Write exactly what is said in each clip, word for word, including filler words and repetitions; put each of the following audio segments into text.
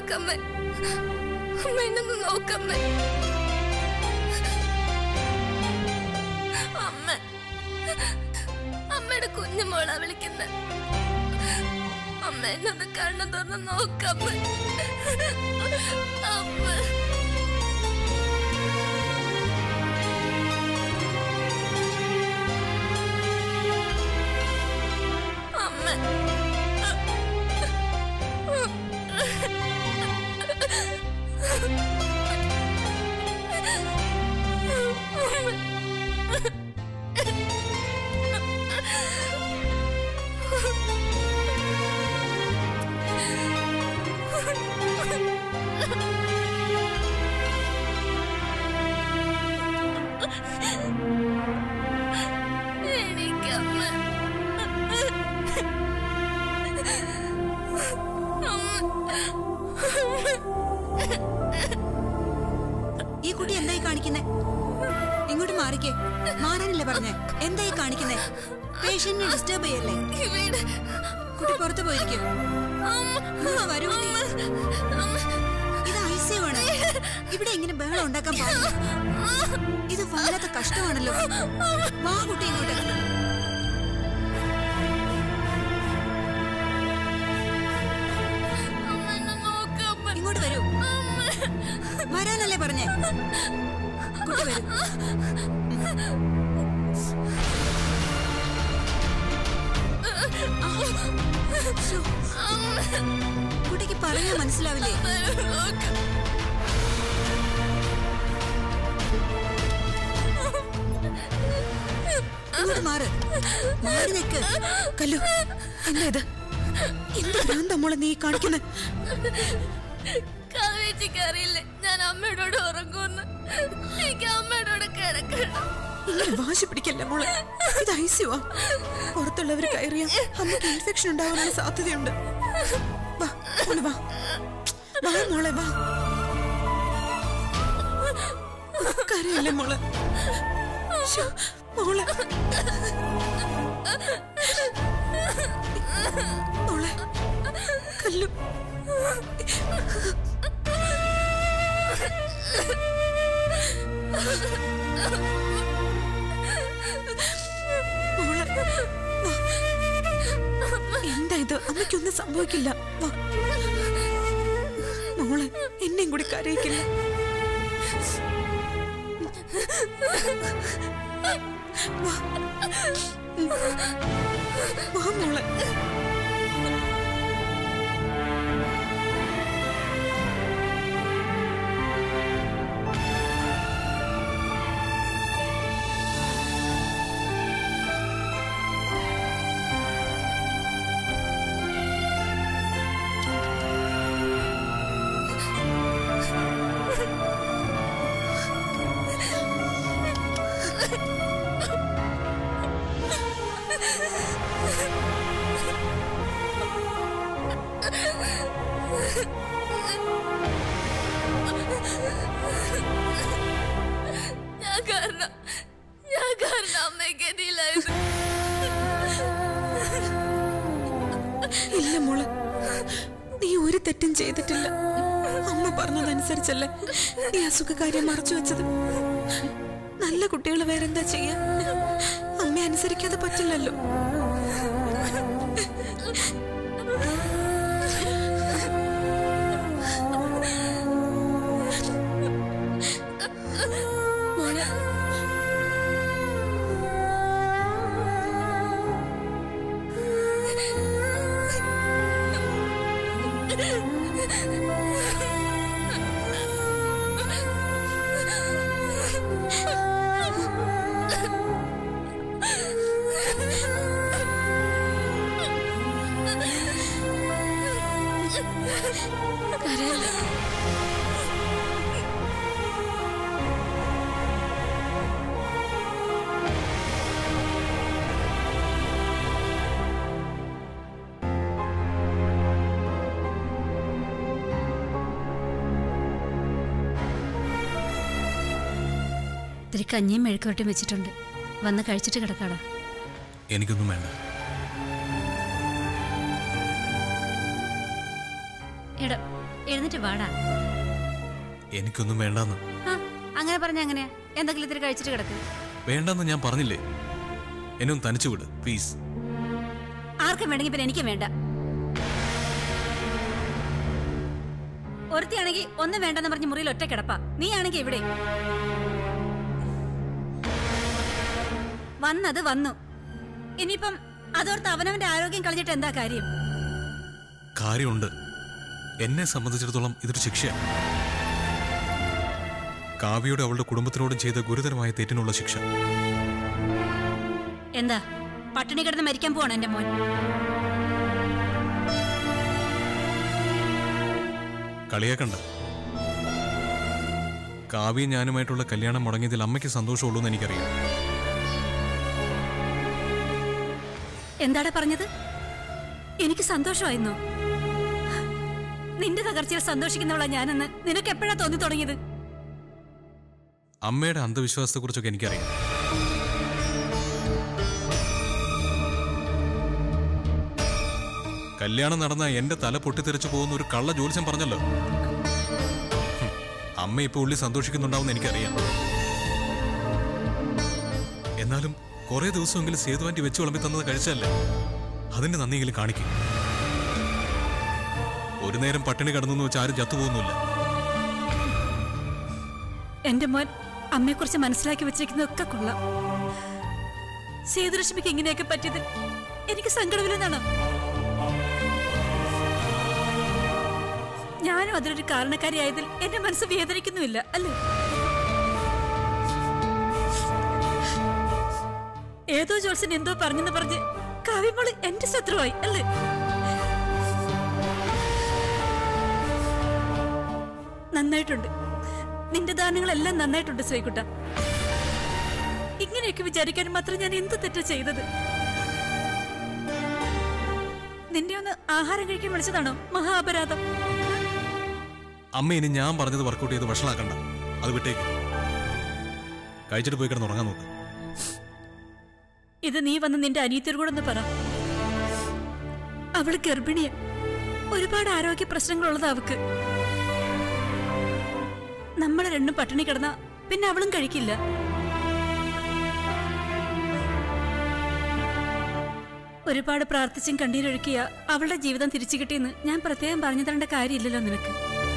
തുറക്കമ്മേ, അമ്മ എന്നൊന്ന് നോക്കമ്മേ. അമ്മ അമ്മയുടെ കുഞ്ഞുമോളാ വിളിക്കുന്ന. അമ്മ എന്നൊന്ന് കണ്ണു തുറന്ന് നോക്കമ്മ. അമ്മ ഈ കുട്ടി എന്തായി കാണിക്കുന്നേ? ഇങ്ങോട്ട് മാറിക്കേ. മാറാനല്ലേ പറഞ്ഞേ? എന്തായി കാണിക്കുന്നേ? പേഷ്യന്റിനെ ഡിസ്റ്റർബ് ചെയ്യല്ലേ? കുട്ടി പുറത്തു പോയിരിക്കും. വരൂ കുട്ടി. ഇത് ഐസിയു ആണ്. ഇവിടെ എങ്ങനെ ബഹളം ഉണ്ടാക്കാൻ പാടില്ല. ഇത് വല്ലാത്ത കഷ്ടമാണല്ലോ. വാ കുട്ടി ഇങ്ങോട്ട്. ഇങ്ങോട്ട് വരൂ. വരാനല്ലേ പറഞ്ഞേ? കുട്ടി വരൂ. കുട്ടിക്ക് പറഞ്ഞാൽ മനസ്സിലാവില്ലേ? ഇങ്ങോട്ട് മാറ്. മാറി നിൽക്ക്. കല്ലു, എന്താ ഇത്? എന്ത് ഭ്രാന്താ മോളെ നീ കാണിക്കുന്നത്? അറിയില്ലേ ഞാൻ അമ്മയോട് ഉറങ്ങുന്നു. എനിക്ക് അമ്മയോട് കിടക്കണം. ഇങ്ങനെ വാശി പിടിക്കല്ലേ മോളെ. ഇത് ഐസിയുവാ. പുറത്തുള്ളവർ കയറിയാ അമ്മക്ക് ഇൻഫെക്ഷൻ ഉണ്ടാവാനുള്ള സാധ്യതയുണ്ട്. വാ മോളെ, വാ വാ മോളെ, വാ. കരയല്ലേ മോളെ. മോളെ മോളെ കല്ലു. എന്താ ഇത്? അമ്മയ്ക്കൊന്നും സംഭവിക്കില്ല. മോളെ എന്നെയും കൂടി കരയിക്കില്ല. വാ മോളെ. ഞാൻ കാരണം ഞാൻ കാരണം അമ്മയ്ക്ക് എതിയിലായിരുന്നു. ഇല്ല മോളെ, നീ ഒരു തെറ്റും ചെയ്തിട്ടില്ല. അമ്മ പറഞ്ഞതനുസരിച്ചല്ലേ നീ അസുഖകാര്യം മറച്ചു വെച്ചത്. നല്ല കുട്ടികൾ വേറെന്താ ചെയ്യാ? അമ്മ അനുസരിക്കാതെ പറ്റില്ലല്ലോ. ഇത്തിരി കഞ്ഞിയും മെഴുക്കുവരട്ടും വെച്ചിട്ടുണ്ട്. വന്ന് കഴിച്ചിട്ട് കിടക്കാടാ. എനിക്കൊന്നും വേണ്ട. എടാ എഴുന്നിട്ട് വാടാ. എനിക്കൊന്നും വേണ്ടെന്ന്. ആ, അങ്ങനെ പറഞ്ഞ എങ്ങനെയാ? എന്തെങ്കിലും ഇത്തിരി കഴിച്ചിട്ട് കിടക്ക്. വേണ്ടെന്ന് ഞാൻ പറഞ്ഞില്ലേ. എന്നെ ഒന്ന് തനിച്ചു വിട് പ്ലീസ്. ആർക്കും വേണമെങ്കിൽ പിന്നെ എനിക്കും വേണ്ട. ഒരുത്തിയാണെങ്കിൽ ഒന്നും വേണ്ടെന്ന് പറഞ്ഞ് മുറിയിൽ ഒറ്റ കിടപ്പാ. നീ ആണെങ്കിൽ ഇവിടെ വന്നത് വന്നു. ഇനിയിപ്പം അതോർത്ത് അവനവന്റെ ആരോഗ്യം കളഞ്ഞിട്ട് എന്താ കാര്യം? കാര്യമുണ്ട്. എന്നെ സംബന്ധിച്ചിടത്തോളം ഇതൊരു ശിക്ഷയാണ്. കാവ്യയോട് അവളുടെ കുടുംബത്തിനോടും ചെയ്ത ഗുരുതരമായ തെറ്റിനുള്ള ശിക്ഷ. എന്താ പട്ടിണി കിടന്ന് മരിക്കാൻ പോവാണ് എന്റെ മോൻ? കളിയാക്കണ്ട. കാവ്യ ഞാനുമായിട്ടുള്ള കല്യാണം മുടങ്ങിയതിൽ അമ്മയ്ക്ക് സന്തോഷമുള്ളൂ എന്ന് എനിക്കറിയാം. എന്താടാ പറഞ്ഞത്? എനിക്ക് സന്തോഷമായിരുന്നോ? നിന്റെ തകർച്ചയിൽ സന്തോഷിക്കുന്നവളാ ഞാനെന്ന് നിനക്ക് എപ്പോഴാ തോന്നി തുടങ്ങിയത്? അമ്മയുടെ അന്ധവിശ്വാസത്തെ കുറിച്ചൊക്കെ എനിക്കറിയാം. കല്യാണം നടന്ന എന്റെ തല പൊട്ടിത്തെറിച്ചു പോകുന്ന ഒരു കള്ള ജ്യോത്സ്യം പറഞ്ഞല്ലോ. അമ്മ ഇപ്പൊ ഉള്ളി സന്തോഷിക്കുന്നുണ്ടാവും എനിക്കറിയാം. എന്നാലും കുറെ ദിവസമെങ്കിലും സേതുവാന്റി വെച്ച് വിളമ്പി തന്നത് കഴിച്ചല്ലേ, അതിന്റെ നന്ദിയെങ്കിലും കാണിക്കും. ഒരു നേരം പട്ടിണി കിടന്നു വെച്ച് ആരും ചത്തുപോകുന്നില്ല. എന്റെ മോൻ അമ്മയെക്കുറിച്ച് മനസ്സിലാക്കി വെച്ചിരിക്കുന്നതൊക്കെ കൊള്ളാം. സേതുലക്ഷ്മിക്ക് ഇങ്ങനെയൊക്കെ പറ്റിയത് എനിക്ക് സങ്കടമില്ലെന്നാണ്. ഞാനും അതിലൊരു കാരണക്കാരിയായതിൽ എന്റെ മനസ്സ് വേദനിക്കുന്നുമില്ല അല്ലേ? ഏതോ ജോത്സ്യൻ എന്തോ പറഞ്ഞെന്ന് പറഞ്ഞ് കാവ്യമോള് എന്റെ ശത്രുവായി അല്ലേ? നന്നായിട്ടുണ്ട്, നിന്റെ ദാനങ്ങളെല്ലാം നന്നായിട്ടുണ്ട് ശ്രീകുട്ട. ഇങ്ങനെയൊക്കെ വിചാരിക്കാൻ മാത്രം ഞാൻ എന്ത് തെറ്റാ ചെയ്തത്? നിന്നെ ഒന്ന് ആഹാരം കഴിക്കാൻ വിളിച്ചതാണോ മഹാപരാധം? അമ്മ ഇനി ഞാൻ പറഞ്ഞത് വർക്കൗട്ട് ചെയ്ത് വഷളാക്കണ്ട. അത് വിട്ടേക്ക്. കഴിച്ചിട്ട് പോയി കിടന്ന് ഉറങ്ങാൻ നോക്ക്. ഇത് നീ വന്ന് നിന്റെ അനിയത്തിയോട് കൂടെ ഒന്ന് പറ. അവള് ഗർഭിണിയ, ഒരുപാട് ആരോഗ്യ പ്രശ്നങ്ങളുള്ളത് അവക്ക്. നമ്മളെ രണ്ടും പട്ടിണി കിടന്ന പിന്നെ അവളും കഴിക്കില്ല. ഒരുപാട് പ്രാർത്ഥിച്ചും കണ്ണീരൊഴുക്കിയ അവളുടെ ജീവിതം തിരിച്ചു കിട്ടിയെന്ന് ഞാൻ പ്രത്യേകം പറഞ്ഞു തരേണ്ട കാര്യമില്ലല്ലോ നിനക്ക്.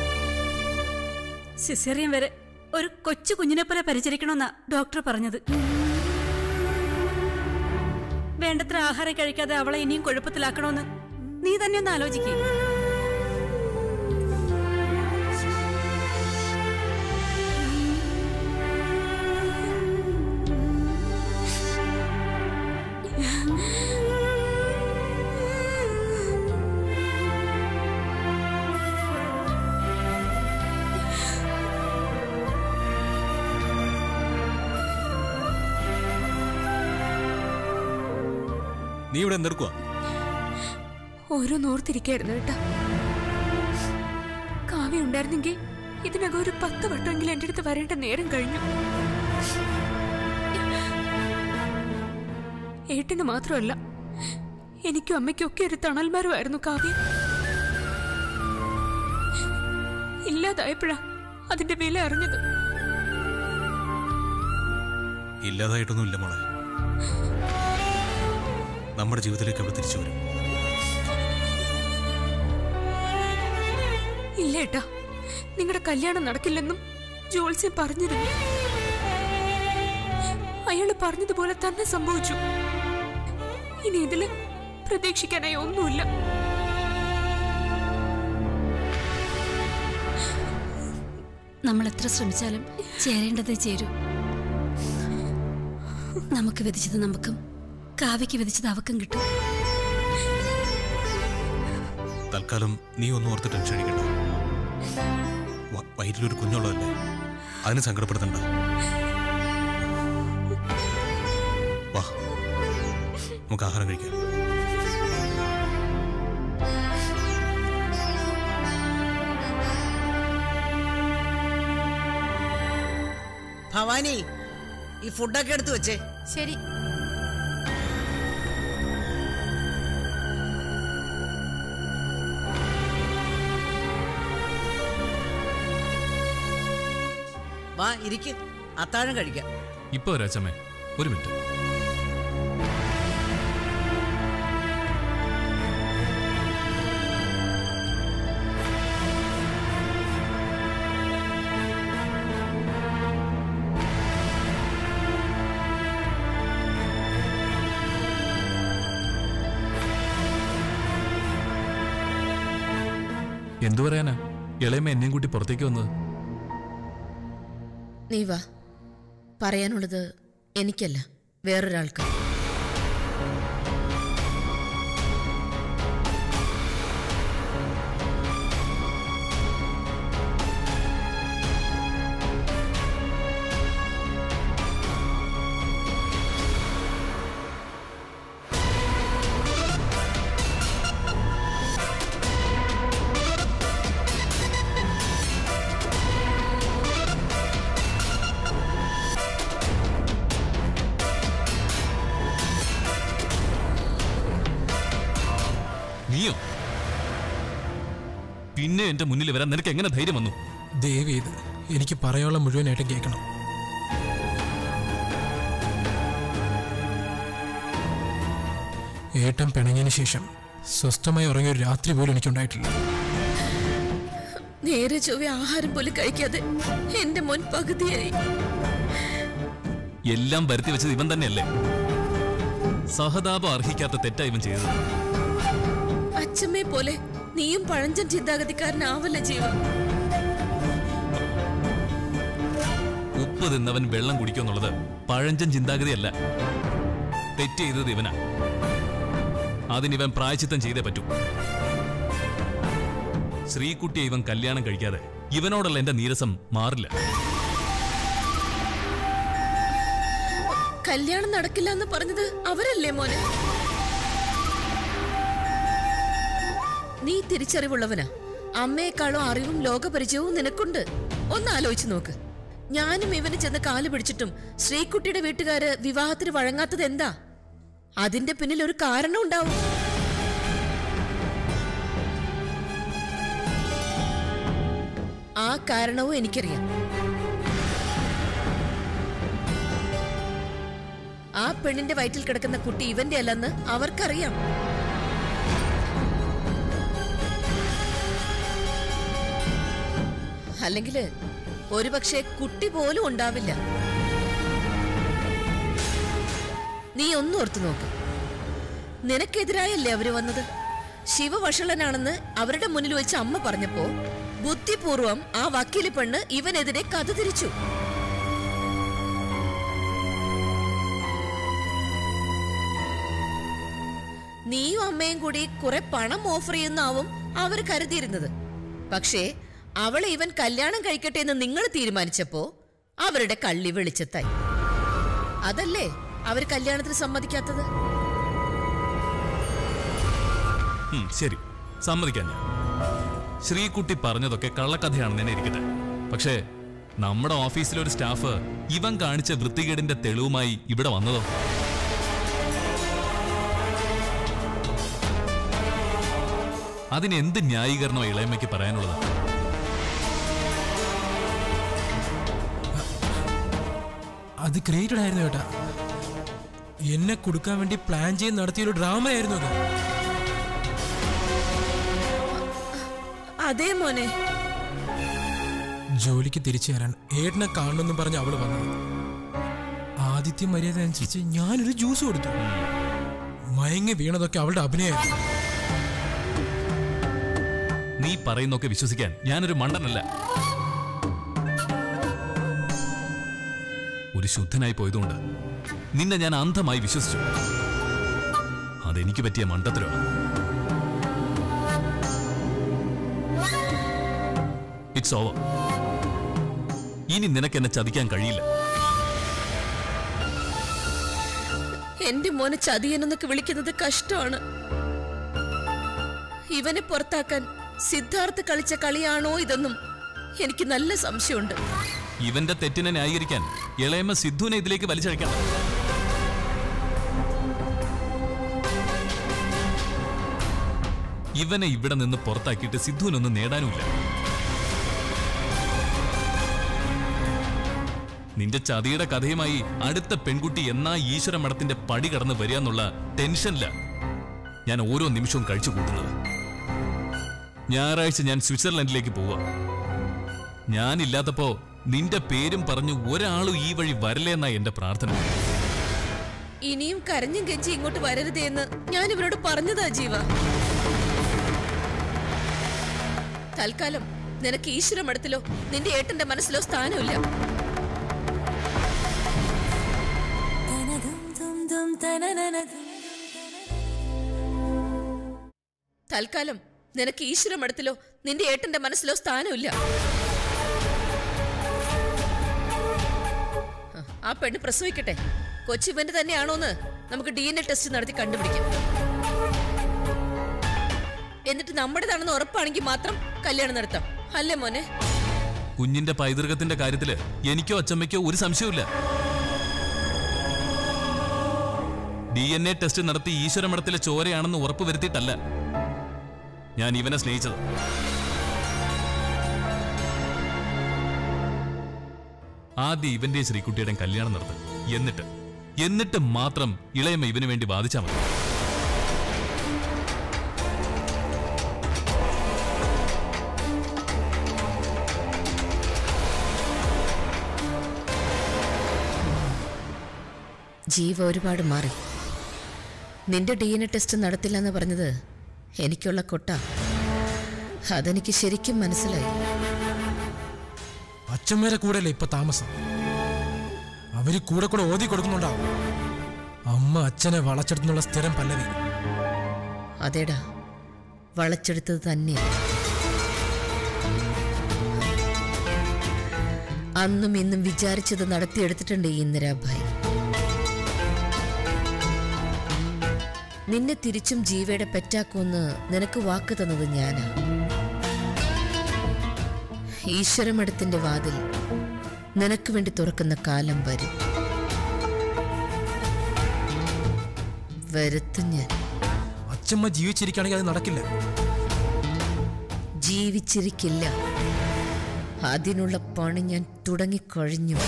സിസേറിയൻ വരെ ഒരു കൊച്ചു കുഞ്ഞിനെ പോലെ പരിചരിക്കണമെന്നാ ഡോക്ടർ പറഞ്ഞത്. വേണ്ടത്ര ആഹാരം കഴിക്കാതെ അവളെ ഇനിയും കുഴപ്പത്തിലാക്കണമെന്ന് നീ തന്നെ ഒന്ന് ആലോചിക്കേ. നീ ഇവിടെ എന്തെടുക്കുക? ഓരോന്നോർത്തിരിക്കായിരുന്നു കേട്ടാ. കാവ്യ ഉണ്ടായിരുന്നെങ്കിൽ ഇതിനകം ഒരു പത്ത് വട്ടമെങ്കിലും എന്റെ അടുത്ത് വരേണ്ട നേരം കഴിഞ്ഞു. ഏട്ടന് മാത്രമല്ല, എനിക്കും അമ്മയ്ക്കും ഒക്കെ ഒരു തണൽമരമായിരുന്നു കാവ്യ. ഇല്ലാതായപ്പോഴാ അതിന്റെ വില അറിഞ്ഞത്. ഇല്ലാതായിട്ടൊന്നുമില്ല മോളെ. നമ്മുടെ ജീവിതത്തിലേക്ക് അവൾ തിരിച്ചു വരും. ഇല്ല ഏട്ടാ, നിങ്ങളുടെ കല്യാണം നടക്കില്ലെന്നും ജോത്സ്യൻ പറഞ്ഞിരുന്നു. അയാള് പറഞ്ഞതുപോലെ തന്നെ സംഭവിച്ചു. ഇനി ഇതില് പ്രതീക്ഷിക്കാനായി ഒന്നുമില്ല. നമ്മൾ എത്ര ശ്രമിച്ചാലും ചേരേണ്ടത് ചേരൂ. നമുക്ക് വിധിച്ചത് നമുക്കും കാവ്യക്ക് വിധിച്ചത് അവക്കും കിട്ടും. തൽക്കാലം നീ ഒന്നും ഓർത്ത് ടെൻഷൻ അടിക്കണ്ട. വയറ്റിലൊരു കുഞ്ഞുള്ളതല്ലേ, അതിന് സങ്കടപ്പെടുത്തണ്ട. വാ, നമുക്ക് ആഹാരം കഴിക്കാം. ഭവാനി, ഈ ഫുഡൊക്കെ എടുത്തു വെച്ചേ. ശരി. വാ ഇരിക്ക്, അത്താഴം കഴിക്കാം. ഇപ്പൊ വരാച്ചമ്മേ, ഒരു മിനിറ്റ്. എന്തു പറയാനാ ഇളയമ്മ എന്നെയും കൂട്ടി പുറത്തേക്ക് വന്നത്? നീ വാ, പറയാനുള്ളത് എനിക്കല്ല, വേറൊരാൾക്ക്. നീയോ? പിന്നെ എന്റെ മുന്നിൽ വരാൻ നിനക്ക് എങ്ങനെ ധൈര്യം വന്നു? ദേവി, ഇത് എനിക്ക് പറയാനുള്ള മുഴുവനായിട്ട് കേൾക്കണം. ഏട്ടൻ പിണങ്ങിയതിന് ശേഷം സ്വസ്ഥമായി ഉറങ്ങിയ ഒരു രാത്രി പോലും എനിക്കുണ്ടായിട്ടില്ല. നേരെ ചൊവ്വ ആഹാരം പോലും കഴിക്കാതെ എന്റെ മുൻ പകുതിയായി. എല്ലാം വരുത്തി വെച്ചത് ഇവൻ തന്നെയല്ലേ? സഹതാപം അർഹിക്കാത്ത തെറ്റാ ഇവൻ ചെയ്തത്. അച്ഛമ്മയെ പോലെ നീയും പഴഞ്ചൻ ചിന്താഗതിക്കാരനാവല്ല ജീവ. ഉപ്പ് തിന്നവൻ വെള്ളം കുടിക്കുന്നുള്ളത് പഴഞ്ചൻ ചിന്താഗതിയല്ല. തെറ്റ് ചെയ്തത് ഇവനാ. അതിനിവൻ പ്രായച്ചിത്തം ചെയ്തേ പറ്റൂ. ശ്രീകുട്ടിയെ ഇവൻ കല്യാണം കഴിക്കാതെ ഇവനോടുള്ള എന്റെ നീരസം മാറില്ല. കല്യാണം നടക്കില്ല എന്ന് പറഞ്ഞത് അവരല്ലേ മോനെ? നീ തിരിച്ചറിവുള്ളവനാ. അമ്മയെക്കാളും അറിവും ലോകപരിചയവും നിനക്കുണ്ട്. ഒന്ന് ആലോചിച്ചു നോക്ക്. ഞാനും ഇവന് ചെന്ന് കാല് പിടിച്ചിട്ടും ശ്രീകുട്ടിയുടെ വീട്ടുകാര് വിവാഹത്തിന് വഴങ്ങാത്തത് എന്താ? അതിന്റെ പിന്നിൽ ഒരു കാരണം ഉണ്ടാവും. ആ കാരണവും എനിക്കറിയാം. ആ പെണ്ണിന്റെ വയറ്റിൽ കിടക്കുന്ന കുട്ടി ഇവന്റെ അല്ലെന്ന് അവർക്കറിയാം. അല്ലെങ്കിൽ ഒരുപക്ഷെ കുട്ടി പോലും ഉണ്ടാവില്ല. നീ ഒന്നും ഓർത്തു നോക്ക്. നിനക്കെതിരായല്ലേ അവര് വന്നത്? ശിവവഷളനാണെന്ന് അവരുടെ മുന്നിൽ വെച്ച് അമ്മ പറഞ്ഞപ്പോ ബുദ്ധിപൂർവം ആ വക്കീല് പെണ്ണ് ഇവനെതിരെ കഥ തിരിച്ചു. നീയും അമ്മയും കൂടി കുറെ പണം ഓഫർ ചെയ്യുന്നാവും അവർ കരുതിയിരുന്നത്. പക്ഷേ അവളെ ഇവൻ കല്യാണം കഴിക്കട്ടെ എന്ന് നിങ്ങൾ തീരുമാനിച്ചപ്പോ അവരുടെ കള്ളി വെളിച്ചത്തായി. അതല്ലേ അവർ കല്യാണത്തിന് സമ്മതിക്കാത്തത്? ശരി, സമ്മതിക്കാൻ ഞാൻ. ശ്രീകുട്ടി പറഞ്ഞതൊക്കെ കള്ളക്കഥയാണെന്ന് തന്നെ ഇരിക്കട്ടെ. പക്ഷേ നമ്മുടെ ഓഫീസിലെ ഒരു സ്റ്റാഫ് ഇവൻ കാണിച്ച വൃത്തികേടിന്റെ തെളിവുമായി ഇവിടെ വന്നതോ? അതിനെന്ത് ന്യായീകരണോ ഇളയമ്മയ്ക്ക് പറയാനുള്ളത്? അത് ക്രിയേറ്റഡ് ആയിരുന്നു കേട്ടാ. എന്നെ കൊടുക്കാൻ വേണ്ടി പ്ലാൻ ചെയ്ത് നടത്തിയൊരു ഡ്രാമ ആയിരുന്നു അത്. അതേ മോനെ. ജോലിക്ക് തിരിച്ചു തരാൻ ഏട്ടനെ കാണണമെന്നും പറഞ്ഞ് അവള് വന്നത്. ആദിത്യ മര്യാദ അനുസരിച്ച് ഞാനൊരു ജ്യൂസ് കൊടുത്തു. മയങ്ങി വീണതൊക്കെ അവളുടെ അഭിനയമായിരുന്നു. നീ പറയുന്നൊക്കെ വിശ്വസിക്കാൻ ഞാനൊരു മണ്ടനല്ല. ഒരു ശുദ്ധനായി പോയതുകൊണ്ട് നിന്നെ ഞാൻ അന്ധമായി വിശ്വസിച്ചു. അതെനിക്ക് പറ്റിയ മണ്ടത്തരോ? It's over. ഇനി നിനക്ക് എന്നെ ചതിക്കാൻ കഴിയില്ല. എന്റെ മോനെ ചതിയനെന്നൊക്കെ വിളിക്കുന്നത് കഷ്ടമാണ്. ഇവനെ പുറത്താക്കാൻ സിദ്ധാർത്ഥ് കളിച്ച കളിയാണോ ഇതെന്നും എനിക്ക് നല്ല സംശയമുണ്ട്. ഇവന്റെ തെറ്റിനെ ന്യായീകരിക്കാൻ ഇളയമ്മ സിദ്ധുവിനെ ഇതിലേക്ക് വലിച്ചഴക്കണം. ഇവനെ ഇവിടെ നിന്ന് പുറത്താക്കിയിട്ട് സിദ്ധുവിനൊന്നും നേടാനുമില്ല. നിന്റെ ചതിയുടെ കഥയുമായി അടുത്ത പെൺകുട്ടി എന്നാ ഈശ്വര മഠത്തിന്റെ പടി കടന്ന് വരിക എന്നുള്ള ടെൻഷനില്ല ഞാൻ ഓരോ നിമിഷവും കഴിച്ചു കൂട്ടുന്നത്. ഞായറാഴ്ച ഞാൻ സ്വിറ്റ്സർലൻഡിലേക്ക് പോവാ. ഞാനില്ലാത്തപ്പോ നിന്റെ പേരും പറഞ്ഞു ഒരാളും ഈ വഴി വരല്ലേ എന്നാ എന്റെ പ്രാർത്ഥന. ഇനിയും കരഞ്ഞും കെഞ്ചി ഇങ്ങോട്ട് വരരുതേ എന്ന് ഞാൻ ഇവരോട് പറഞ്ഞതാ ജീവ. തൽക്കാലം നിനക്ക് ഈശ്വര മഠത്തിലോ നിന്റെ ഏട്ടന്റെ മനസ്സിലോ സ്ഥാനമില്ല. തൽക്കാലം നിനക്ക് ഈശ്വര മഠത്തിലോ നിന്റെ ഏട്ടന്റെ മനസ്സിലോ സ്ഥാനമില്ല. ആ പെണ്ണ് പ്രസവിക്കട്ടെ. കൊച്ചിവന്റെ തന്നെയാണോന്ന് നമുക്ക് ഡി എൻ എ ടെസ്റ്റ് നടത്തി കണ്ടുപിടിക്കാം. എന്നിട്ട് നമ്മുടേതാണെന്ന് ഉറപ്പാണെങ്കിൽ മാത്രം കല്യാണം നടത്താം. അല്ലേ മോനെ? കുഞ്ഞിന്റെ പൈതൃകത്തിന്റെ കാര്യത്തില് എനിക്കോ അച്ചമ്മയ്ക്കോ ഒരു സംശയമില്ല. ഡി എൻ എ ടെസ്റ്റ് നടത്തി ഈശ്വര മഠത്തിലെ ചോരയാണെന്ന് ഉറപ്പ് വരുത്തിയിട്ടല്ല ഞാൻ ഇവനെ സ്നേഹിച്ചത്. ആദ്യം ഇവന്റെ ശ്രീകുട്ടിയുടെ കല്യാണം നടത്തും. എന്നിട്ട് എന്നിട്ട് മാത്രം ഇളയമ്മ ഇവന് വേണ്ടി വാദിച്ചാൽ മതി. ജീവ ഒരുപാട് മാറി. നിന്റെ ഡി എൻ എ ടെസ്റ്റ് നടത്തില്ല എന്ന് പറഞ്ഞത് എനിക്കുള്ള കൊട്ട. അതെനിക്ക് ശരിക്കും മനസ്സിലായി. അച്ഛന്മാരെ കൂടെയല്ലേ ഇപ്പൊ താമസം. അവര് കൂടെ കൂടെ ഓതി കൊടുക്കുന്നുണ്ടാവും. അമ്മ അച്ഛനെ വളച്ചെടുത്തുന്നുള്ള സ്ഥിരം പല്ലവി. അതേടാ, വളച്ചെടുത്തത് തന്നെയാണ്. അന്നും ഇന്നും വിചാരിച്ചത് നടത്തിയെടുത്തിട്ടുണ്ട് ഈ ഇന്ദിരാഭായ്. നിന്നെ തിരിച്ചും ജീവയുടെ പെറ്റാക്കുമെന്ന് നിനക്ക് വാക്ക് തന്നത് ഞാനാ. ഈശ്വരമഠത്തിന്റെ വാതിൽ നിനക്ക് വേണ്ടി തുറക്കുന്ന കാലം വരും. വരുത്തും ഞാൻ. അച്ഛമ്മ ജീവിച്ചിരിക്കുകയാണെങ്കിൽ അത് നടക്കില്ല. ജീവിച്ചിരിക്കില്ല. അതിനുള്ള പണി ഞാൻ തുടങ്ങിക്കഴിഞ്ഞു.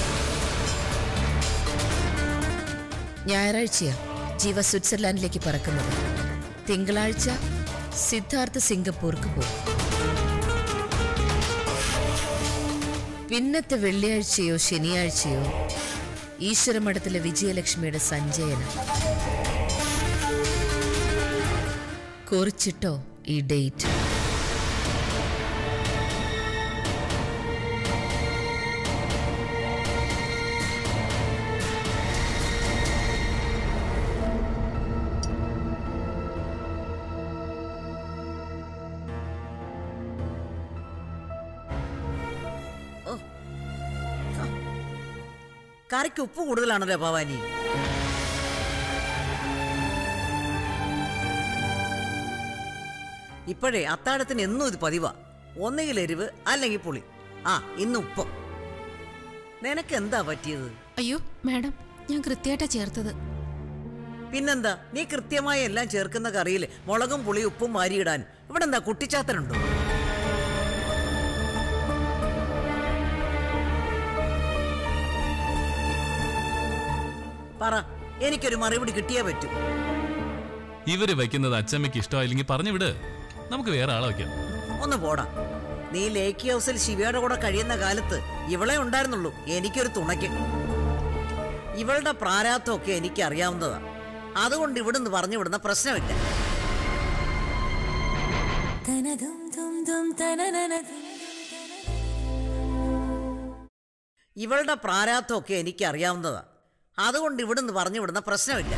ഞായറാഴ്ചയാ ജീവ സ്വിറ്റ്സർലാൻഡിലേക്ക് പറക്കുന്നത്. തിങ്കളാഴ്ച സിദ്ധാർത്ഥ സിംഗപ്പൂർക്ക് പോകും. പിന്നത്തെ വെള്ളിയാഴ്ചയോ ശനിയാഴ്ചയോ ഈശ്വരമഠത്തിലെ വിജയലക്ഷ്മിയുടെ സഞ്ചയനം. കുറിച്ചിട്ടോ ഈ ഡേറ്റ്. കറിക്ക് ഉപ്പ് കൂടുതലാണല്ലോ ഭവാനി. ഇപ്പോഴേ അത്താഴത്തിന് എന്നും ഇത് പതിവാ. ഒന്നുകിൽ എരിവ് അല്ലെങ്കിൽ പുളി. ആ ഇന്ന് ഉപ്പ്. നിനക്ക് എന്താ പറ്റിയത്? അയ്യോ മാഡം, ഞാൻ കൃത്യമായിട്ടാ ചേർത്തത്. പിന്നെന്താ, നീ കൃത്യമായി എല്ലാം ചേർക്കുന്ന കറിയിൽ മുളകും പുളി ഉപ്പും വാരിയിടാൻ ഇവിടെ എന്താ കുട്ടിച്ചാത്തനുണ്ടോ? പറ, എനിക്കൊരു മറുപടി കിട്ടിയേ പറ്റൂ. ഇവര് വയ്ക്കുന്നത് അച്ചമ്മയ്ക്ക് ഇഷ്ടമായില്ലെങ്കിൽ പറഞ്ഞു വിട്, നമുക്ക് വേറെ ആളെ വയ്ക്കാം. ഒന്ന് പോടാ. നീ ലേക്ക് ഹൗസിൽ ശിവയുടെ കൂടെ കഴിയുന്ന കാലത്ത് ഇവളെ ഉണ്ടായിരുന്നുള്ളൂ എനിക്കൊരു തുണയ്ക്ക്. ഇവളുടെ പ്രാരാബ്ധമൊക്കെ എനിക്ക് അറിയാവുന്നതാ. അതുകൊണ്ട് ഇവിടുന്ന് പറഞ്ഞു വിടുന്ന പ്രശ്നമില്ല. ഇവളുടെ പ്രാരാബ്ധമൊക്കെ എനിക്ക് അറിയാവുന്നതാ. അതുകൊണ്ട് ഇവിടുന്ന് പറഞ്ഞു വിടുന്ന പ്രശ്നമില്ല.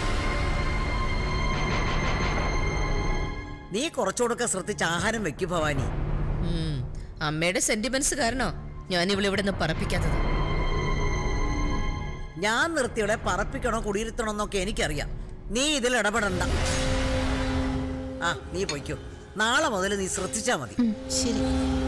നീ കുറച്ചുകൂടെ ശ്രദ്ധിച്ച് ആഹാരം വെക്കൂ ഭവാനി. അമ്മയുടെ സെന്റിമെന്റ്സ് കാരണോ ഞാൻ ഇവിടെ നിന്ന് പറപ്പിക്കാത്തത്. ഞാൻ നിർത്തിയവളെ പറപ്പിക്കണോ കുടിയിരുത്തണോ എന്നൊക്കെ എനിക്കറിയാം. നീ ഇതിൽ ഇടപെടണ്ട. ആ നീ പൊയ്ക്കോ. നാളെ മുതൽ നീ ശ്രദ്ധിച്ചാ മതി. ശരി.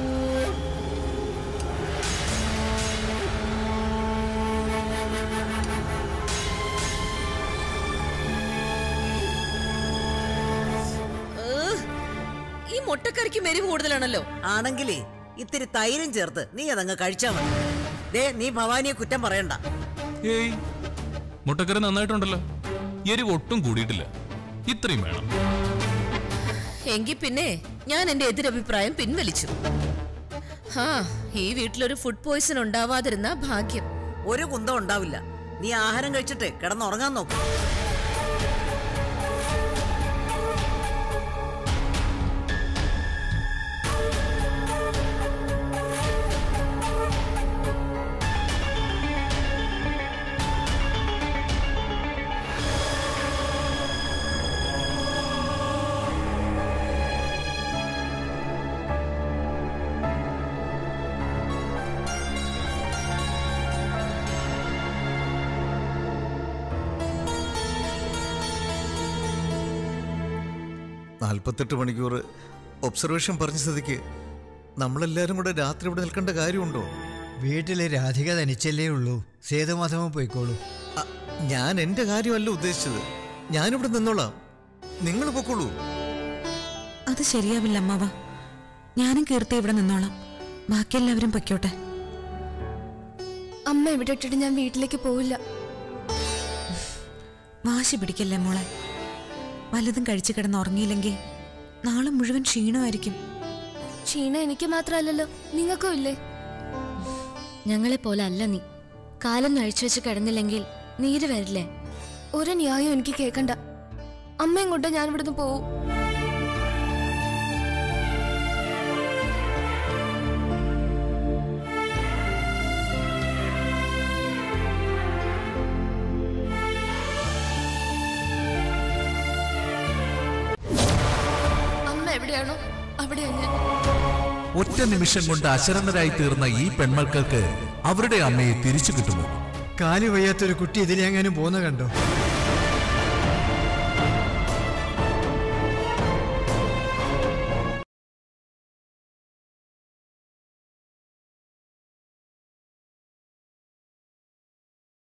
ഈ മുട്ടക്കറിക്ക് മെരിവ് കൂടുതലാണല്ലോ. ആണെങ്കിലേ ഇത്തിരി തൈരും ചേർത്ത് നീ അതങ്ങ് കഴിച്ചാ മതി. ദേ നീ ഭവാനിയെ കുറ്റം പറയണ്ട. ഏയ് മുട്ടക്കറി നന്നായിട്ടുണ്ടല്ലോ. എരിവ് ഒട്ടും കൂടിയിട്ടില്ല. ഇത്രയും വേണം. എങ്കിൽ പിന്നെ ഞാൻ എന്റെ എതിരഭിപ്രായം പിൻവലിച്ചു. ആ ഈ വീട്ടിലൊരു ഫുഡ് പോയ്സൺ ഉണ്ടാവാതിരുന്ന ഭാഗ്യം. ഒരു കുന്തം ഉണ്ടാവില്ല. നീ ആഹാരം കഴിച്ചിട്ട് കിടന്നുറങ്ങാൻ നോക്കും. നാൽപ്പത്തെട്ട് മണിക്കൂർ ഒബ്സർവേഷൻ പറഞ്ഞ സ്ഥിതിക്ക് നമ്മളെല്ലാരും കൂടെ രാത്രി ഇവിടെ നിൽക്കേണ്ട കാര്യമുണ്ടോ? വീട്ടിലെ രാധിക തനിച്ചല്ലേ ഉള്ളൂ. സേതുമാധവൻ പോയിക്കോളൂ. ഞാൻ എന്റെ കാര്യമല്ല ഉദ്ദേശിച്ചത്. ഞാനിവിടെ നിന്നോളാം, നിങ്ങൾ പൊക്കോളൂ. അത് ശരിയാവില്ല അമ്മാവ. ഞാനും കീർത്തി ഇവിടെ നിന്നോളാം. ബാക്കിയെല്ലാവരും പൊയ്ക്കോട്ടെ. അമ്മ ഇവിടെ ഇട്ടിട്ട് ഞാൻ വീട്ടിലേക്ക് പോവില്ല. വാശി പിടിക്കല്ലേ മോളെ. വല്ലതും കഴിച്ചു കിടന്ന് ഉറങ്ങിയില്ലെങ്കിൽ നാളെ മുഴുവൻ ക്ഷീണമായിരിക്കും. ക്ഷീണം എനിക്ക് മാത്രമല്ലല്ലോ, നിങ്ങൾക്കും ഇല്ലേ? ഞങ്ങളെ പോലെ അല്ല നീ. കാലം അഴിച്ചു വെച്ച് കിടന്നില്ലെങ്കിൽ നീര് വരില്ലേ? ഒരു ന്യായം എനിക്ക് കേൾക്കണ്ട. അമ്മയും കൊണ്ട് ഞാൻ ഇവിടുന്ന് പോവും. എവിടെയാണോ അവിടെയാണ് ഞാൻ. ഒറ്റ നിമിഷം കൊണ്ട് അശരണരായി തീർന്ന ഈ പെൺമക്കൾക്ക് അവരുടെ അമ്മയെ തിരിച്ചു കിട്ടുമോ? കാലു വയ്യാത്തൊരു കുട്ടി ഇതിലെങ്ങാനും പോന്ന കണ്ടോ?